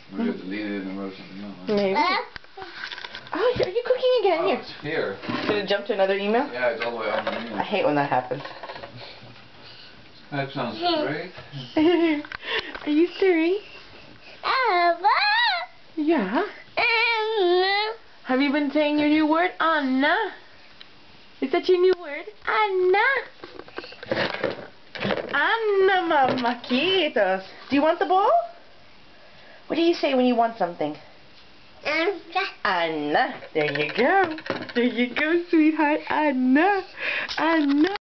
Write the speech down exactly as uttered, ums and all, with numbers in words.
Maybe I deleted it and wrote something else. Maybe. Oh, are you cooking again? Oh, Here. it's here. Did it jump to another email? Yeah, it's all the way up the email. I hate when that happens. That sounds great. Are you stirring? Yeah. Have you been saying your new word? Anna. Is that your new word? Anna. Anna mamaquitos. Do you want the bowl? What do you say when you want something? Anna. There you go. There you go, sweetheart. Anna. Anna.